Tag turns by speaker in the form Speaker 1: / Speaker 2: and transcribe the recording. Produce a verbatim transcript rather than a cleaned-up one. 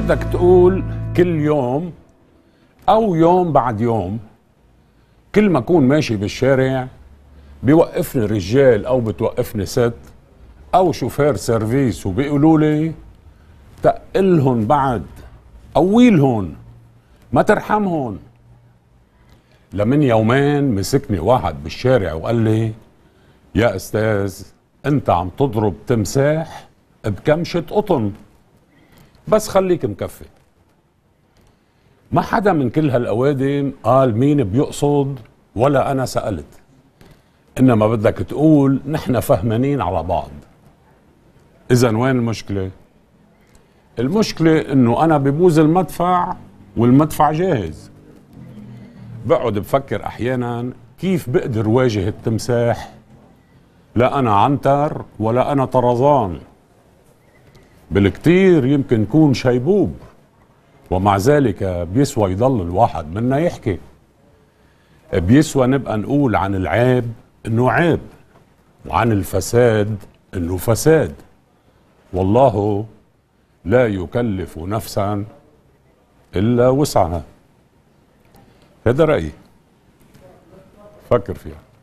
Speaker 1: بدك تقول كل يوم أو يوم بعد يوم كل ما أكون ماشي بالشارع بيوقفني رجال أو بتوقفني ست أو شوفير سيرفيس وبيقولوا لي تقلهن بعد، قويلهن، ما ترحمهن. لمن يومين مسكني واحد بالشارع وقال لي يا أستاذ أنت عم تضرب تمساح بكمشة قطن، بس خليك مكفي. ما حدا من كل هالأوادم قال مين بيقصد ولا أنا سألت، إنما بدك تقول نحن فهمانين على بعض. إذن وين المشكلة؟ المشكلة إنه أنا ببوز المدفع والمدفع جاهز. بقعد بفكر أحيانا كيف بقدر واجه التمساح، لا أنا عنتر ولا أنا طرزان، بالكتير يمكن كون شيبوب، ومع ذلك بيسوى يضل الواحد منا يحكي، بيسوى نبقى نقول عن العيب انه عيب وعن الفساد انه فساد، والله لا يكلف نفسا الا وسعها. هذا رأيي، فكر فيها.